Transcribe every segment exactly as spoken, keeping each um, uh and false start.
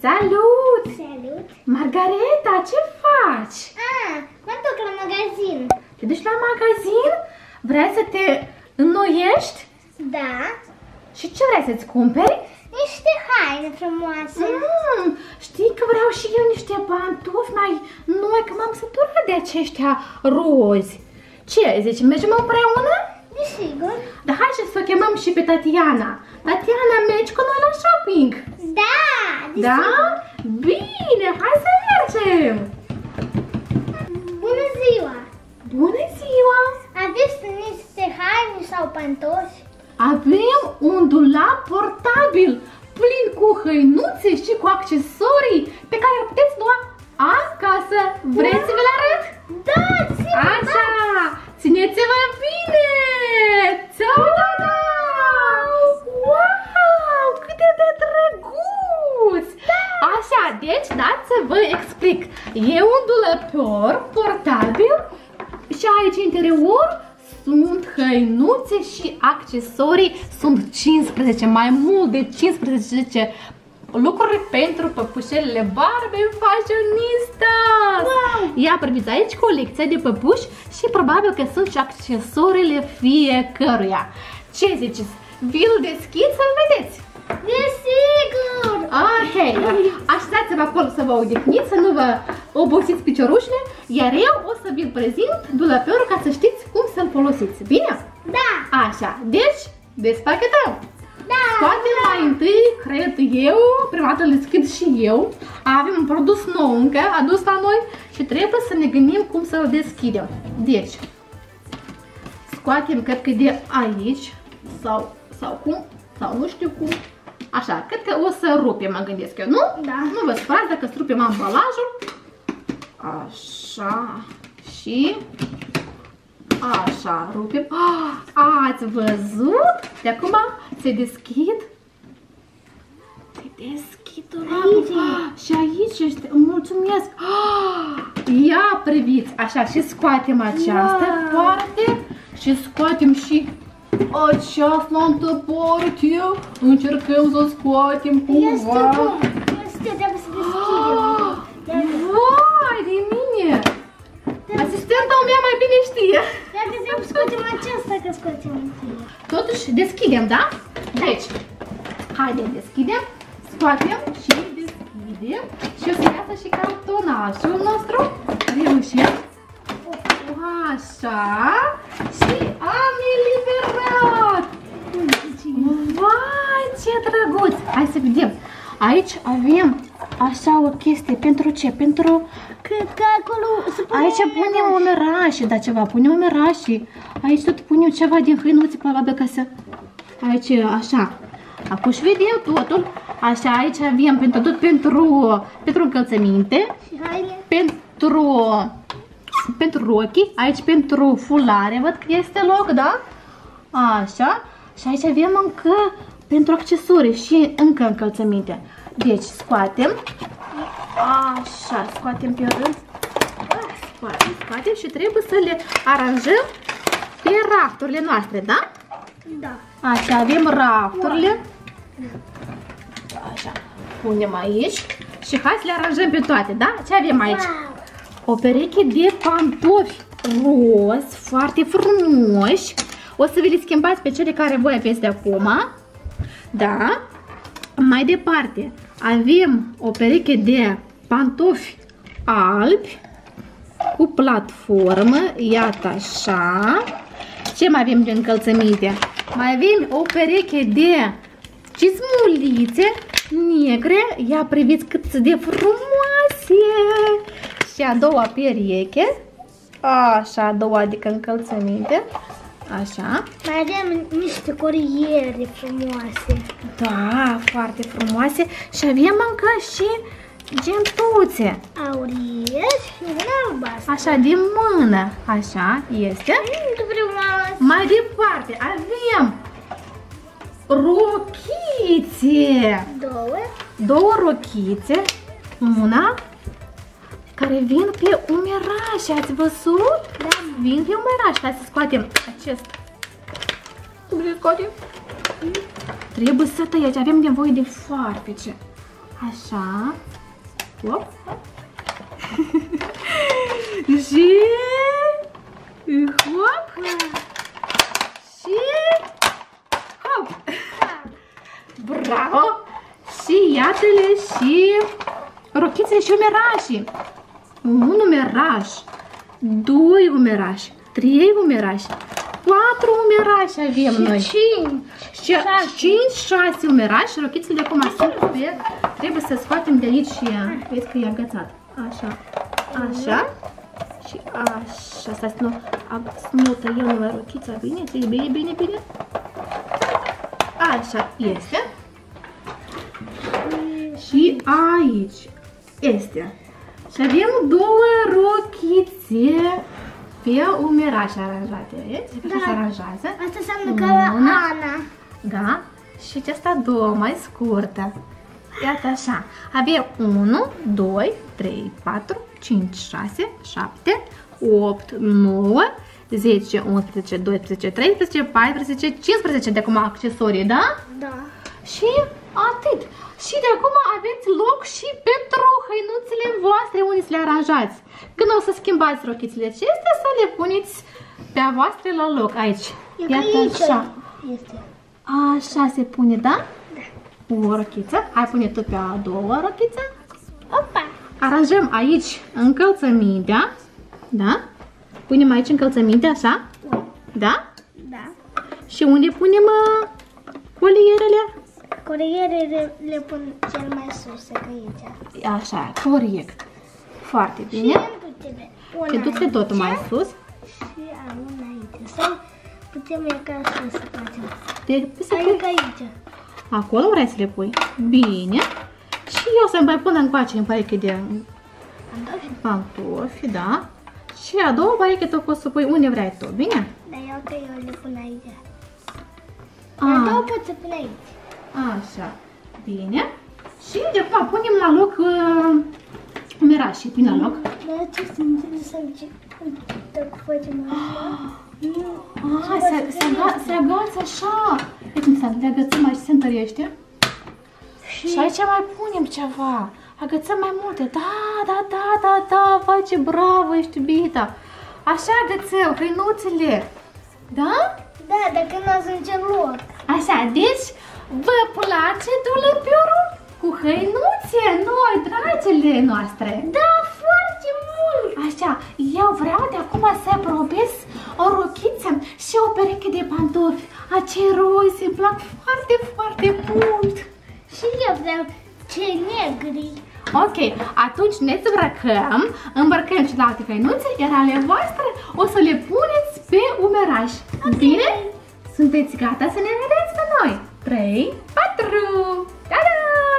Salut! Salut! Margareta, ce faci? Ah, mă duc la magazin. Te duci la magazin? Vrei să te înnoiești? Da. Și ce vrei să-ți cumperi? Niște haine frumoase. Mm, știi că vreau și eu niște pantofi mai noi, că m-am săturat de aceștia rozi. Ce zici, mergem împreună? Desigur. Dar hai să o chemăm și pe Tatiana. Tatiana, mergi cu noi la shopping? Da, desigur. Da? Bine, hai să mergem! Bună ziua! Bună ziua! Aveți niște haine sau pantofi? Avem un dulap portabil plin cu hăinuțe și cu accesorii pe care îl puteți lua acasă. Vreți să vă arăt? Da, sigur. Așa! Țineți-vă bine! Ta-da! Wow! Cât de drăguț! Așa, deci dați să vă explic. E un dulăpor portabil și aici interior sunt hăinuțe și accesorii. Sunt cincisprezece, mai mult de cincisprezece lucruri pentru păpușelele Barbie Fashionista. Wow! Ia priviți aici colecția de păpuși și probabil că sunt și accesoriile fiecăruia. Ce ziceți? Vi-l deschid să-l vedeți? Desigur! Ok, așezați-vă acolo să vă odihniți, să nu vă obosiți piciorușile, iar eu o să vi-l prezint dulăpiorul ca să știți cum să-l folosiți. Bine? Da! Așa, deci despachetăm. Da! Scoatem mai întâi, cred eu, prima dată le deschid și eu. Avem un produs nou încă adus la noi și trebuie să ne gândim cum să-l deschidem. Deci, scoatem, cred că de aici, sau, sau cum, sau nu știu cum. Așa, cred că o să rupem, mă gândesc eu, nu? Da. Nu vă supărați dacă strupem ambalajul. Așa, și așa, rupem. Ah, ați văzut? De acum se deschid. Se deschid dulapul. Ah, și aici este, mulțumesc. Ah, ia priviți, așa, și scoatem această Wow. parte și scoatem și această altă parte. Încercăm să scoatem cumva. Este bun. Este, trebuie să deschidem. Vai de mine! Asistenta mea mai bine știe. Dacă trebuie să scoatem aceasta, că scoatem întâi. Totuși deschidem, da? Deci, haideți, deschidem, scoatem și deschidem și o să iasă și cartonașul nostru. Reușim. Așa. Și am eliberat. Vai, ce drăguț! Hai să vedem. Aici avem așa o chestie. Pentru ce? Pentru... Cred că acolo se pune... Aici punem omerașii, da, ceva, punem omerașii. Aici tot punem ceva din hăinuțe, probabil ca să... Aici, așa. Acum și vedem totul. Așa, aici avem pentru tot, pentru, pentru încălțăminte. Și haine. Pentru... Pentru rochii. Aici pentru fulare, văd că este loc, da? Așa. Și aici avem încă pentru accesorii și încă încălțăminte. Deci, scoatem. Așa, scoatem pe rând. Scoatem, scoatem și trebuie să le aranjăm pe rafturile noastre, da? Da. Așa, avem rafturile. Așa, punem aici și hai să le aranjăm pe toate, da? Ce avem aici? Wow. O pereche de pantofi roz, foarte frumoși. O să vi le schimbați pe cele care voi aveți de acum. Da? Mai departe, avem o pereche de pantofi albi cu platformă, iată așa. Ce mai avem de încălțăminte? Mai avem o pereche de cizmulițe negre, ia priviți cât de frumoase. Și a doua pereche, așa, a doua, adică încălțăminte. Așa. Mai avem niște coriere frumoase. Da, foarte frumoase. Și avem încă și gentuțe. Aurie și una albastră. Așa, de mână. Așa, este. Foarte frumos. Mai departe, avem rochițe. Două. Două rochițe. Una care vin pe umeraș. Ați văzut? Da. Vin pe umeraș. Hai să scoatem acest. Cum să scoatem? Trebuie să tăiați. Avem nevoie de farfece. Așa. Hop. Și... Hop. Și... Hop. Bravo. Și iată-le și rochițele și umerașii. Un umeraș, doi umerași, trei umerași, patru umerași avem noi. Și cinci, șase umerași. Rochițele de acum sunt pe... Trebuie să scoatem de aici și ea. Vezi că e agățat. Așa, așa și așa. Stai să nu, să nu tăiem numai rochița. Bine, bine, bine, bine, bine. Așa este. Și aici este. Și avem două rochițe pe umerași aranjate. Vezi? Da. Așa se aranjează. Asta înseamnă ca la Ana. Da. Și aceasta două, mai scurtă. Iată așa. Avem unu, doi, trei, patru, cinci, șase, șapte, opt, nouă, zece, unsprezece, doisprezece, treisprezece, paisprezece, cincisprezece de acum accesorii, da? Da. Și atât. Și de acum aveți loc și pentru hăinuțele voastre unde să le aranjați. Când o să schimbați rochițele acestea, să le puneți pe a voastre la loc aici. Iată așa. Este. Așa se pune, da? O rochiță. Hai, pune tu pe a doua rochiță. Opa! Aranjăm aici încălțămintea. Da? Punem aici încălțămintea, așa? Da? Da. Și unde punem uh, colierele? Colierele le pun cel mai sus, că aici. Așa, corect. Foarte bine. Și du-te tot mai sus. Și am una aici. Sau putem e ca așa să facem. De, să adică pui... aici. Acolo vrei să le pui? Bine. Și eu să-mi mai pun încoace în pareche de pantofi. Pantofi, da. Și a doua pareche tu poți să pui unde vrei tu, bine? Dar eu că eu le pun aici. A două pot să pun aici. Așa. Bine. Și de acum punem la loc uh, umerașii. Pune la loc. Dar ce să înțeleg să zic? Dacă facem așa. Ah, se, se, aga, se agață așa. Uite, să le agățăm aici, se întărește. Și... și aici mai punem ceva. Agățăm mai multe. Da, da, da, da, da. Vai, ce bravo, ești iubita. Așa agățăm hăinuțele. Da? Da, dacă nu ajunge loc. Așa, deci vă place dulăpiorul cu hăinuțe noi, dragile noastre? Da, foarte mult! Așa, eu vreau de acum să probez o rochiță și o pereche de pantofi. Acei rozi îmi plac foarte, foarte mult. Și eu vreau cei negri. Ok, atunci ne îmbrăcăm, îmbrăcăm celelalte hăinuțe, iar ale voastre o să le puneți pe umeraș. Okay. Bine? Sunteți gata să ne vedeți pe noi? trei, patru! Ta-da!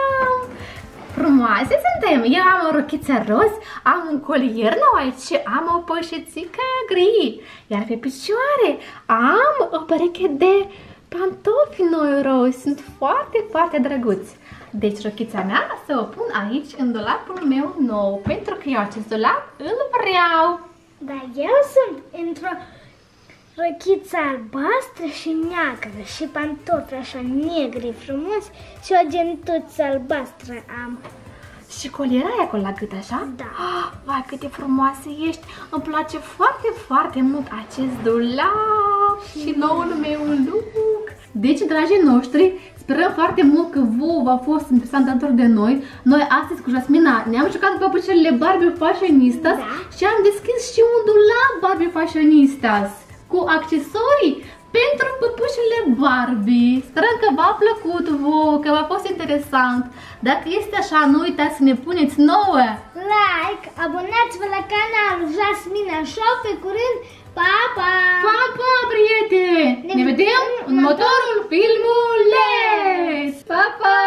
Frumoase suntem! Eu am o rochiță roz, am un colier nou aici și am o poșețică gri. Iar pe picioare am o pereche de pantofi noi rozi. Sunt foarte, foarte drăguți. Deci rochița mea să o pun aici în dulapul meu nou, pentru că eu acest dulap îl vreau. Dar eu sunt într-o rochiță albastră și neagră și pantofi așa negri frumos și o gentuță albastră am. Și colierai acolo la gât, așa? Da. Oh, vai, cât de frumoasă ești! Îmi place foarte, foarte mult acest dulap și noul meu look. Deci, dragii noștri, sperăm foarte mult că vouă v-a fost interesant alături de noi. Noi astăzi cu Jasmina ne-am jucat cu păpușelele Barbie Fashionistas, da. Și am deschis și un dulap Barbie Fashionistas cu accesorii pentru păpușele Barbie. Sperăm că v-a plăcut vouă, că v-a fost interesant. Dacă este așa, nu uitați să ne puneți nouă like, abonați-vă la canalul Jasmina Show. Pe curând, pa, pa! Pa, pa, prieteni! Ne, ne vedem în următorul filmuleț! Pa, pa!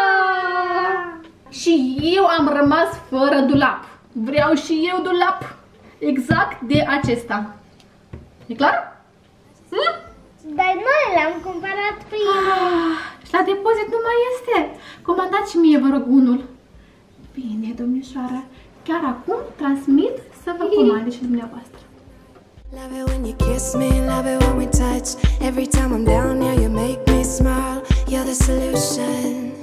Și eu am rămas fără dulap. Vreau și eu dulap exact de acesta. E clar? Hm? Dar noi l-am cumpărat prima. Ah, și la depozit nu mai este. Comandați și mie, vă rog, unul. Bine, domnișoară. Chiar acum transmit să vă comande și dumneavoastră. Love it when you kiss me, love it when we touch. Every time I'm down, yeah, you make me smile. You're the solution.